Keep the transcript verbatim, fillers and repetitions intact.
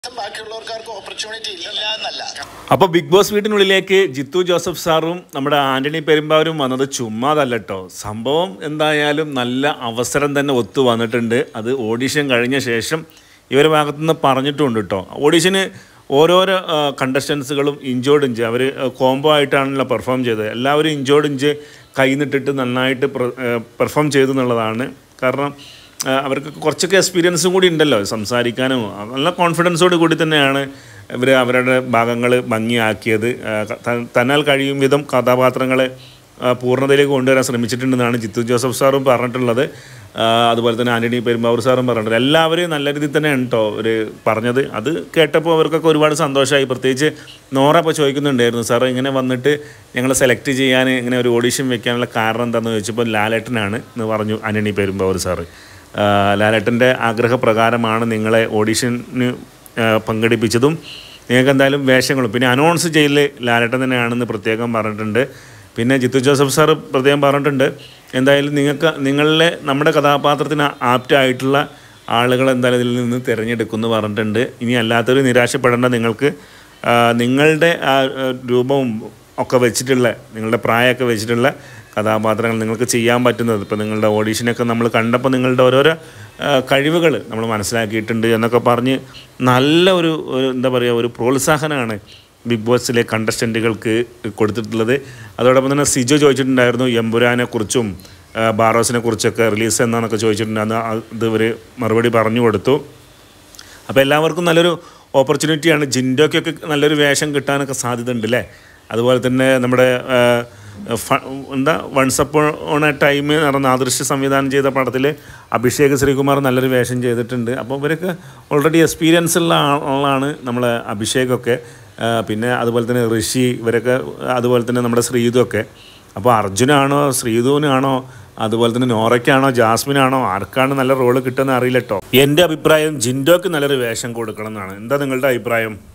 ബാക്കിയുള്ളവർക്കാർക്ക് opportunity ഇല്ല എന്നല്ല. അപ്പോൾ ബിഗ് ബോസ് വീട്ടിനുള്ളിലേക്ക് ജിത്തു ജോസഫ് സാറും നമ്മുടെ ആൻ്റണി പെരുമ്പാവൂരും വന്നത് ചുമ്മാതല്ല കേട്ടോ. സംഭവം എന്തായാലും നല്ല അവസരം തന്നെ ഒത്തു വന്നിട്ടുണ്ട്. അത് ഓഡിഷൻ കഴിഞ്ഞ ശേഷം ഇവരുടെ ഭാഗത്തുനിന്ന് പറഞ്ഞിട്ടുണ്ട് കേട്ടോ. ഓഡിഷന് ഓരോരോ കണ്ടസ്റ്റൻസുകളും ഇഞ്ചോട് ഇഞ്ച് അവർ കോംബോ ആയിട്ടാണല്ലോ പെർഫോം ചെയ്തത്. എല്ലാവരും ഇഞ്ചോട് ഇഞ്ച് കൈ നിട്ടിട്ട് നന്നായിട്ട് പെർഫോം ചെയ്തു എന്നുള്ളതാണ്. കാരണം അവർക്ക് കുറച്ചൊക്കെ എക്സ്പീരിയൻസും കൂടി ഉണ്ടല്ലോ, സംസാരിക്കാനും നല്ല കോൺഫിഡൻസോട് കൂടി തന്നെയാണ് ഇവർ അവരുടെ ഭാഗങ്ങൾ ഭംഗിയാക്കിയത്. തന്നാൽ കഴിയും വിധം കഥാപാത്രങ്ങളെ പൂർണ്ണതയിലേക്ക് കൊണ്ടുവരാൻ ശ്രമിച്ചിട്ടുണ്ടെന്നാണ് ജിത്തു ജോസഫ് സാറും പറഞ്ഞിട്ടുള്ളത്. അതുപോലെ തന്നെ ആൻ്റണി പെരുമ്പാവൂർ സാറും പറഞ്ഞിട്ടുണ്ട്. എല്ലാവരെയും നല്ല രീതിയിൽ തന്നെയാണ് കേട്ടോ അവർ പറഞ്ഞത്. അത് കേട്ടപ്പോൾ അവർക്കൊക്കെ ഒരുപാട് സന്തോഷമായി. പ്രത്യേകിച്ച് നോറ ഇപ്പോൾ ചോദിക്കുന്നുണ്ടായിരുന്നു, സാർ ഇങ്ങനെ വന്നിട്ട് ഞങ്ങളെ സെലക്ട് ചെയ്യാൻ ഇങ്ങനെ ഒരു ഓഡിഷൻ വെക്കാനുള്ള കാരണം എന്താണെന്ന് ചോദിച്ചപ്പോൾ ലാലേട്ടനാണ് എന്ന് പറഞ്ഞു ആൻ്റണി പെരുമ്പാവൂർ സാറ്. ലാലേട്ടൻ്റെ ആഗ്രഹപ്രകാരമാണ് നിങ്ങളെ ഓഡിഷന് പങ്കെടുപ്പിച്ചതും നിങ്ങൾക്ക് എന്തായാലും വേഷങ്ങളും പിന്നെ അനൗൺസ് ചെയ്യൽ ലാലേട്ടൻ തന്നെയാണെന്ന് പ്രത്യേകം പറഞ്ഞിട്ടുണ്ട്. പിന്നെ ജിത്തു ജോസഫ് സാർ പ്രത്യേകം പറഞ്ഞിട്ടുണ്ട്, എന്തായാലും നിങ്ങൾക്ക് നിങ്ങളിലെ നമ്മുടെ കഥാപാത്രത്തിന് ആപ്റ്റായിട്ടുള്ള ആളുകൾ എന്തായാലും ഇതിൽ നിന്ന് തിരഞ്ഞെടുക്കുമെന്ന് പറഞ്ഞിട്ടുണ്ട്. ഇനി അല്ലാത്തൊരു നിരാശപ്പെടേണ്ട, നിങ്ങൾക്ക് നിങ്ങളുടെ ആ രൂപവും ഒക്കെ വെച്ചിട്ടുള്ള നിങ്ങളുടെ പ്രായമൊക്കെ വെച്ചിട്ടുള്ള കഥാപാത്രങ്ങൾ നിങ്ങൾക്ക് ചെയ്യാൻ പറ്റുന്നത്. ഇപ്പോൾ നിങ്ങളുടെ ഓഡീഷനൊക്കെ നമ്മൾ കണ്ടപ്പോൾ നിങ്ങളുടെ ഓരോരോ കഴിവുകൾ നമ്മൾ മനസ്സിലാക്കിയിട്ടുണ്ട് എന്നൊക്കെ പറഞ്ഞ് നല്ല ഒരു എന്താ പറയുക ഒരു പ്രോത്സാഹനമാണ് ബിഗ് ബോസിലെ കണ്ടസ്റ്റൻറ്റുകൾക്ക് കൊടുത്തിട്ടുള്ളത്. അതോടൊപ്പം തന്നെ സിജോ ചോദിച്ചിട്ടുണ്ടായിരുന്നു എമ്പുരാനെ കുറിച്ചും ബാറോസിനെ കുറിച്ചൊക്കെ റിലീസ് എന്നാന്നൊക്കെ ചോദിച്ചിട്ടുണ്ടായിരുന്നു. അത് ഇവർ മറുപടി പറഞ്ഞു കൊടുത്തു. അപ്പോൾ എല്ലാവർക്കും നല്ലൊരു ഓപ്പർച്യൂണിറ്റിയാണ്. ജിൻഡോയ്ക്കൊക്കെ നല്ലൊരു വേഷം കിട്ടാനൊക്കെ സാധ്യത ഉണ്ട് അല്ലേ. അതുപോലെ തന്നെ നമ്മുടെ എന്താ once upon on a time എന്ന് പറഞ്ഞ ആദർശ് സംവിധാനം ചെയ്ത പടത്തിൽ അഭിഷേക് ശ്രീകുമാർ നല്ലൊരു വേഷം ചെയ്തിട്ടുണ്ട്. അപ്പോൾ ഇവരൊക്കെ ഓൾറെഡി എക്സ്പീരിയൻസ് ഉള്ള ആളാണ് നമ്മളെ അഭിഷേകൊക്കെ. പിന്നെ അതുപോലെ തന്നെ ഋഷി ഇവരൊക്കെ, അതുപോലെ തന്നെ നമ്മുടെ ശ്രീതുവൊക്കെ. അപ്പോൾ അർജുനാണോ ശ്രീധുവിനാണോ അതുപോലെ തന്നെ നോറയ്ക്കാണോ ജാസ്മിനാണോ ആർക്കാണ് നല്ല റോള് കിട്ടുമെന്ന് അറിയില്ല കേട്ടോ. എൻ്റെ അഭിപ്രായം ജിൻഡോക്ക് നല്ലൊരു വേഷം കൊടുക്കണം എന്നാണ്. എന്താ നിങ്ങളുടെ അഭിപ്രായം?